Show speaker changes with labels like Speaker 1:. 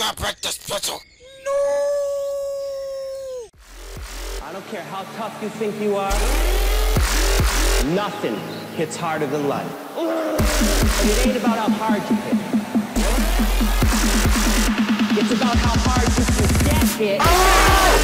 Speaker 1: gonna break this pretzel. No!
Speaker 2: I don't care how tough you think you are. Nothing hits harder than life. And it ain't about how hard you hit. It's about how hard you can get hit.